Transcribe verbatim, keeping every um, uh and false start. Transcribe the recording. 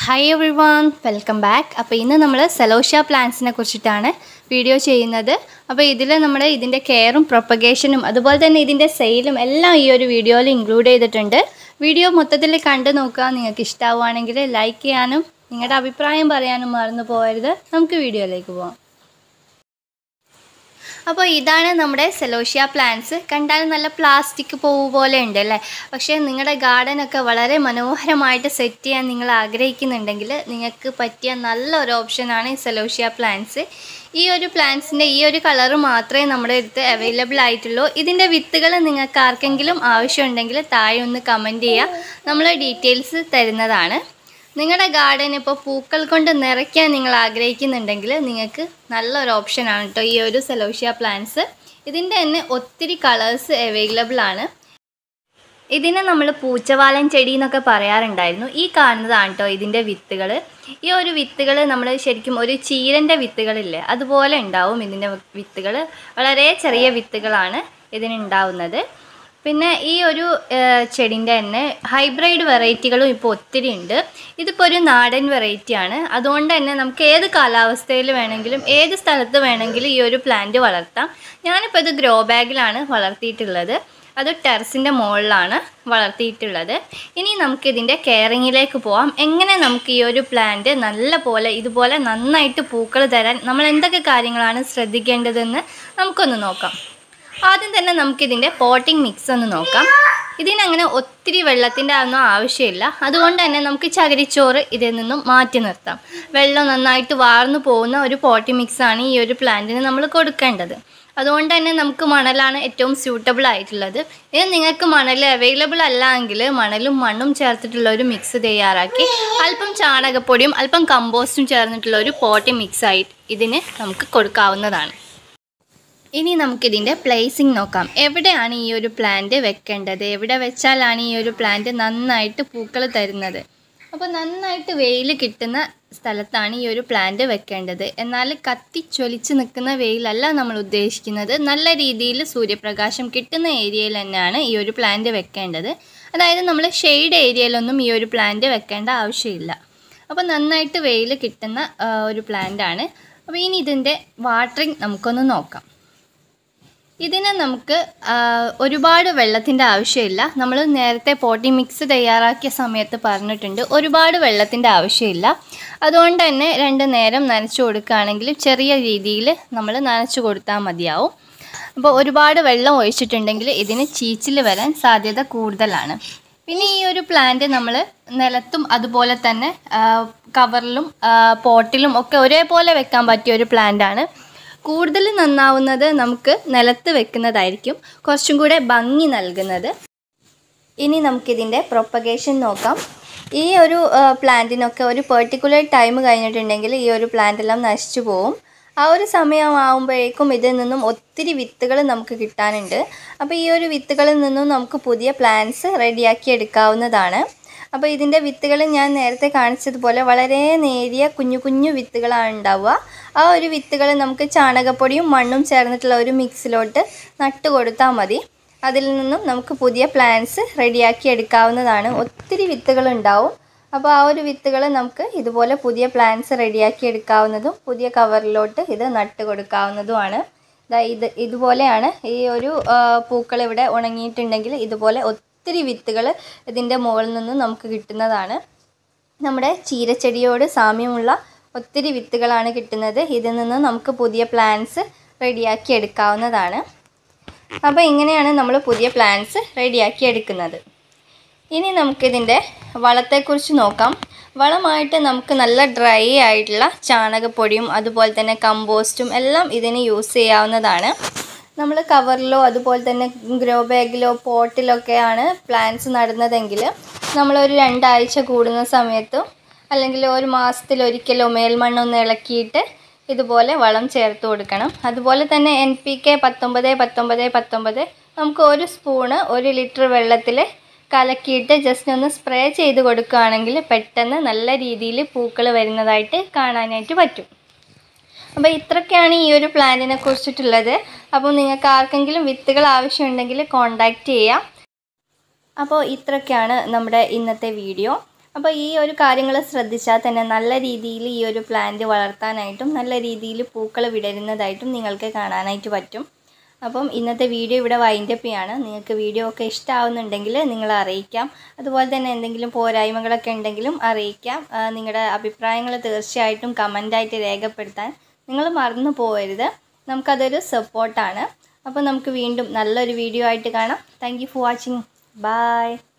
Hi everyone, welcome back. അപ്പോൾ ഇന്ന് നമ്മൾ സെലോഷ്യ പ്ലാന്റ്സിനെ കുറിച്ചിട്ടാണ് വീഡിയോ ചെയ്യുന്നത്. അപ്പോൾ ഇതിൽ നമ്മൾ ഇതിന്റെ കെയറും പ്രൊപ്പഗേഷനും അതുപോലെ തന്നെ ഇതിന്റെ സെയിലും എല്ലാം ഈ ഒരു വീഡിയോയിൽ ഇൻക്ലൂഡ് ചെയ്തിട്ടുണ്ട്. വീഡിയോ മൊത്തത്തിൽ കണ്ടു നോക്കുക. നിങ്ങൾക്ക് ഇഷ്ടമാവുകയാണെങ്കിൽ ലൈക്ക് ചെയ്യാനും നിങ്ങളുടെ അഭിപ്രായം പറയാനും മറന്നു പോകരുത്. നമുക്ക് വീഡിയോയിലേക്ക് പോകാം. അപ്പോൾ ഇതാണ് നമ്മുടെ സെലോഷ്യ പ്ലാന്റ്സ്. കണ്ടാൽ നല്ല പ്ലാസ്റ്റിക് പൂവ് പോലെ ഉണ്ട് അല്ലേ? പക്ഷേ നിങ്ങളുടെ ഗാർഡനൊക്കെ വളരെ മനോഹരമായിട്ട് സെറ്റ് ചെയ്യാൻ നിങ്ങൾ ആഗ്രഹിക്കുന്നുണ്ടെങ്കിൽ നിങ്ങൾക്ക് പറ്റിയ നല്ലൊരു ഓപ്ഷനാണ് ഈ സെലോഷ്യ പ്ലാന്റ്സ്. ഈ ഒരു പ്ലാന്റ്സിൻ്റെ ഈ ഒരു കളറ് മാത്രമേ നമ്മുടെ അടുത്ത് അവൈലബിൾ ആയിട്ടുള്ളൂ. ഇതിൻ്റെ വിത്തുകൾ നിങ്ങൾക്ക് ആർക്കെങ്കിലും ആവശ്യമുണ്ടെങ്കിൽ താഴെ ഒന്ന് കമൻറ്റ് ചെയ്യുക. നമ്മൾ ഡീറ്റെയിൽസ് തരുന്നതാണ്. നിങ്ങളുടെ ഗാർഡൻ ഇപ്പോൾ പൂക്കൾ കൊണ്ട് നിറയ്ക്കാൻ നിങ്ങൾ ആഗ്രഹിക്കുന്നുണ്ടെങ്കിൽ നിങ്ങൾക്ക് നല്ലൊരു ഓപ്ഷനാണ് കേട്ടോ ഈ ഒരു സെലോഷ്യ പ്ലാന്റ്സ്. ഇതിൻ്റെ തന്നെ ഒത്തിരി കളേഴ്സ് അവൈലബിൾ ആണ്. ഇതിനെ നമ്മൾ പൂച്ചവാലൻ ചെടി എന്നൊക്കെ പറയാറുണ്ടായിരുന്നു. ഈ കാണുന്നതാണ് കേട്ടോ ഇതിൻ്റെ വിത്തുകൾ. ഈ ഒരു വിത്തുകൾ നമ്മൾ ശരിക്കും ഒരു ചീരൻ്റെ വിത്തുകളില്ലേ അതുപോലെ ഉണ്ടാവും. ഇതിൻ്റെ വിത്തുകൾ വളരെ ചെറിയ വിത്തുകളാണ് ഇതിനുണ്ടാവുന്നത്. പിന്നെ ഈ ഒരു ചെടിൻ്റെ തന്നെ ഹൈബ്രിഡ് വെറൈറ്റികളും ഇപ്പോൾ ഒത്തിരി ഉണ്ട്. ഇതിപ്പോൾ ഒരു നാടൻ വെറൈറ്റിയാണ്. അതുകൊണ്ട് തന്നെ നമുക്ക് ഏത് കാലാവസ്ഥയിൽ വേണമെങ്കിലും ഏത് സ്ഥലത്ത് വേണമെങ്കിലും ഈ ഒരു പ്ലാന്റ് വളർത്താം. ഞാനിപ്പോൾ ഇത് ഗ്രോ ബാഗിലാണ് വളർത്തിയിട്ടുള്ളത്. അത് ടെറസിൻ്റെ മുകളിലാണ് വളർത്തിയിട്ടുള്ളത്. ഇനി നമുക്കിതിൻ്റെ കെയറിങ്ങിലേക്ക് പോവാം. എങ്ങനെ നമുക്ക് ഈ ഒരു പ്ലാന്റ് നല്ല പോലെ ഇതുപോലെ നന്നായിട്ട് പൂക്കൾ തരാൻ നമ്മൾ എന്തൊക്കെ കാര്യങ്ങളാണ് ശ്രദ്ധിക്കേണ്ടതെന്ന് നമുക്കൊന്ന് നോക്കാം. ആദ്യം തന്നെ നമുക്കിതിൻ്റെ പോട്ടിംഗ് മിക്സ് ഒന്ന് നോക്കാം. ഇതിനങ്ങനെ ഒത്തിരി വെള്ളത്തിൻ്റെ ഒന്നും ആവശ്യമില്ല. അതുകൊണ്ട് തന്നെ നമുക്ക് ചകിരിച്ചോറ് ഇതിൽ നിന്നും മാറ്റി നിർത്താം. വെള്ളം നന്നായിട്ട് വാർന്നു പോകുന്ന ഒരു പോട്ടിംഗ് മിക്സാണ് ഈ ഒരു പ്ലാന്റിന് നമ്മൾ കൊടുക്കേണ്ടത്. അതുകൊണ്ട് തന്നെ നമുക്ക് മണലാണ് ഏറ്റവും സ്യൂട്ടബിൾ ആയിട്ടുള്ളത്. ഇത് നിങ്ങൾക്ക് മണൽ അവൈലബിൾ അല്ല എങ്കിൽ മണലും മണ്ണും ചേർത്തിട്ടുള്ള ഒരു മിക്സ് തയ്യാറാക്കി അല്പം ചാണകപ്പൊടിയും അല്പം കമ്പോസ്റ്റും ചേർന്നിട്ടുള്ള ഒരു പോട്ടിംഗ് മിക്സായിട്ട് ഇതിന് നമുക്ക് കൊടുക്കാവുന്നതാണ്. ഇനി നമുക്കിതിൻ്റെ പ്ലേസിങ് നോക്കാം. എവിടെയാണ് ഈ ഒരു പ്ലാന്റ് വെക്കേണ്ടത്, എവിടെ വെച്ചാലാണ് ഈ ഒരു പ്ലാന്റ് നന്നായിട്ട് പൂക്കൾ തരുന്നത്. അപ്പോൾ നന്നായിട്ട് വെയിൽ കിട്ടുന്ന സ്ഥലത്താണ് ഈ ഒരു പ്ലാന്റ് വെക്കേണ്ടത്. എന്നാൽ കത്തിച്ചൊലിച്ച് നിൽക്കുന്ന വെയിലല്ല നമ്മൾ ഉദ്ദേശിക്കുന്നത്. നല്ല രീതിയിൽ സൂര്യപ്രകാശം കിട്ടുന്ന ഏരിയയിൽ തന്നെയാണ് ഈ ഒരു പ്ലാന്റ് വെക്കേണ്ടത്. അതായത് നമ്മൾ ഷെയ്ഡ് ഏരിയയിലൊന്നും ഈ ഒരു പ്ലാന്റ് വെക്കേണ്ട ആവശ്യമില്ല. അപ്പോൾ നന്നായിട്ട് വെയിൽ കിട്ടുന്ന ഒരു പ്ലാന്റാണ്. അപ്പോൾ ഇനി ഇതിൻ്റെ വാട്ടറിങ് നമുക്കൊന്ന് നോക്കാം. ഇതിന് നമുക്ക് ഒരുപാട് വെള്ളത്തിൻ്റെ ആവശ്യമില്ല. നമ്മൾ നേരത്തെ പോട്ടിംഗ് മിക്സ് തയ്യാറാക്കിയ സമയത്ത് പറഞ്ഞിട്ടുണ്ട് ഒരുപാട് വെള്ളത്തിൻ്റെ ആവശ്യമില്ല. അതുകൊണ്ട് തന്നെ രണ്ട് നേരം നനച്ചു കൊടുക്കുകയാണെങ്കിൽ ചെറിയ രീതിയിൽ നമ്മൾ നനച്ചു കൊടുത്താൽ മതിയാവും. അപ്പോൾ ഒരുപാട് വെള്ളം ഒഴിച്ചിട്ടുണ്ടെങ്കിൽ ഇതിന് ചീച്ചിൽ വരാൻ സാധ്യത കൂടുതലാണ്. പിന്നെ ഈ ഒരു പ്ലാന്റ് നമ്മൾ നിലത്തും അതുപോലെ തന്നെ കവറിലും പോട്ടിലും ഒക്കെ ഒരേപോലെ വെക്കാൻ പറ്റിയ ഒരു പ്ലാന്റാണ്. കൂടുതൽ നന്നാവുന്നത് നമുക്ക് നിലത്ത് വെക്കുന്നതായിരിക്കും കുറച്ചും കൂടെ ഭംഗി നൽകുന്നത്. ഇനി നമുക്കിതിൻ്റെ പ്രൊപ്പഗേഷൻ നോക്കാം. ഈ ഒരു പ്ലാന്റിനൊക്കെ ഒരു പെർട്ടിക്കുലർ ടൈം കഴിഞ്ഞിട്ടുണ്ടെങ്കിൽ ഈ ഒരു പ്ലാന്റ് എല്ലാം നശിച്ചു പോവും. ആ ഒരു സമയമാകുമ്പോഴേക്കും ഇതിൽ നിന്നും ഒത്തിരി വിത്തുകൾ നമുക്ക് കിട്ടാനുണ്ട്. അപ്പോൾ ഈ ഒരു വിത്തുകളിൽ നിന്നും നമുക്ക് പുതിയ പ്ലാന്റ്സ് റെഡിയാക്കി എടുക്കാവുന്നതാണ്. അപ്പോൾ ഇതിൻ്റെ വിത്തുകൾ ഞാൻ നേരത്തെ കാണിച്ചതുപോലെ വളരെ നേരിയ കുഞ്ഞു കുഞ്ഞു വിത്തുകളാണ് ഉണ്ടാവുക. ആ ഒരു വിത്തുകൾ നമുക്ക് ചാണകപ്പൊടിയും മണ്ണും ചേർന്നിട്ടുള്ള ഒരു മിക്സിലോട്ട് നട്ട് കൊടുത്താൽ മതി. അതിൽ നിന്നും നമുക്ക് പുതിയ പ്ലാന്റ്സ് റെഡിയാക്കി എടുക്കാവുന്നതാണ്. ഒത്തിരി വിത്തുകൾ ഉണ്ടാവും. അപ്പോൾ ആ ഒരു വിത്തുകൾ നമുക്ക് ഇതുപോലെ പുതിയ പ്ലാന്റ്സ് റെഡിയാക്കി എടുക്കാവുന്നതും പുതിയ കവറിലോട്ട് ഇത് നട്ട് കൊടുക്കാവുന്നതുമാണ്. ഇത് ഇതുപോലെയാണ് ഈ ഒരു പൂക്കൾ ഇവിടെ ഉണങ്ങിയിട്ടുണ്ടെങ്കിൽ ഇതുപോലെ ഒത്തിരി വിത്തുകൾ ഇതിൻ്റെ മുകളിൽ നിന്ന് നമുക്ക് കിട്ടുന്നതാണ്. നമ്മുടെ ചീരച്ചെടിയോട് സാമ്യമുള്ള ഒത്തിരി വിത്തുകളാണ് കിട്ടുന്നത്. ഇതിൽ നിന്ന് നമുക്ക് പുതിയ പ്ലാന്റ്സ് റെഡിയാക്കി എടുക്കാവുന്നതാണ്. അപ്പോൾ ഇങ്ങനെയാണ് നമ്മൾ പുതിയ പ്ലാന്റ്സ് റെഡിയാക്കി എടുക്കുന്നത്. ഇനി നമുക്കിതിൻ്റെ വളത്തെക്കുറിച്ച് നോക്കാം. വളമായിട്ട് നമുക്ക് നല്ല ഡ്രൈ ആയിട്ടുള്ള ചാണകപ്പൊടിയും അതുപോലെ തന്നെ കമ്പോസ്റ്റും എല്ലാം ഇതിന് യൂസ് ചെയ്യാവുന്നതാണ്. നമ്മൾ കവറിലോ അതുപോലെ തന്നെ ഗ്രോ ബാഗിലോ പോട്ടിലൊക്കെയാണ് പ്ലാന്റ്സ് നടുന്നതെങ്കിൽ നമ്മളൊരു രണ്ടാഴ്ച കൂടുന്ന സമയത്തോ അല്ലെങ്കിൽ ഒരു മാസത്തിലൊരിക്കലോ മേൽമണ്ണൊന്ന് ഇളക്കിയിട്ട് ഇതുപോലെ വളം ചേർത്ത് കൊടുക്കണം. അതുപോലെ തന്നെ എൻ പി കെ പത്തൊമ്പത് പത്തൊമ്പത് പത്തൊമ്പത് നമുക്ക് ഒരു സ്പൂണ് ഒരു ലിറ്റർ വെള്ളത്തിൽ കലക്കിയിട്ട് ജസ്റ്റ് ഒന്ന് സ്പ്രേ ചെയ്ത് കൊടുക്കുകയാണെങ്കിൽ പെട്ടെന്ന് നല്ല രീതിയിൽ പൂക്കൾ വരുന്നതായിട്ട് കാണാനായിട്ട് പറ്റും. അപ്പോൾ ഇത്രയൊക്കെയാണ് ഈ ഒരു പ്ലാന്റിനെ കുറിച്ചിട്ടുള്ളത്. അപ്പോൾ നിങ്ങൾക്ക് ആർക്കെങ്കിലും വിത്തുകൾ ആവശ്യമുണ്ടെങ്കിൽ കോൺടാക്റ്റ് ചെയ്യാം. അപ്പോൾ ഇത്രയൊക്കെയാണ് നമ്മുടെ ഇന്നത്തെ വീഡിയോ. അപ്പോൾ ഈ ഒരു കാര്യങ്ങൾ ശ്രദ്ധിച്ചാൽ തന്നെ നല്ല രീതിയിൽ ഈ ഒരു പ്ലാന്റ് വളർത്താനായിട്ടും നല്ല രീതിയിൽ പൂക്കൾ വിടരുന്നതായിട്ടും നിങ്ങൾക്ക് കാണാനായിട്ട് പറ്റും. അപ്പം ഇന്നത്തെ വീഡിയോ ഇവിടെ വൈൻഡപ്പ് ചെയ്യാണ്. നിങ്ങൾക്ക് വീഡിയോ ഒക്കെ ഇഷ്ടമാവുന്നുണ്ടെങ്കിൽ നിങ്ങൾ അറിയിക്കാം. അതുപോലെ തന്നെ എന്തെങ്കിലും പോരായ്മകളൊക്കെ ഉണ്ടെങ്കിലും അറിയിക്കാം. നിങ്ങളുടെ അഭിപ്രായങ്ങൾ തീർച്ചയായിട്ടും കമൻ്റായിട്ട് രേഖപ്പെടുത്താൻ നിങ്ങൾ മറന്നു പോകരുത്. നമുക്കതൊരു സപ്പോർട്ടാണ്. അപ്പോൾ നമുക്ക് വീണ്ടും നല്ലൊരു വീഡിയോ ആയിട്ട് കാണാം. Thank you for watching. By.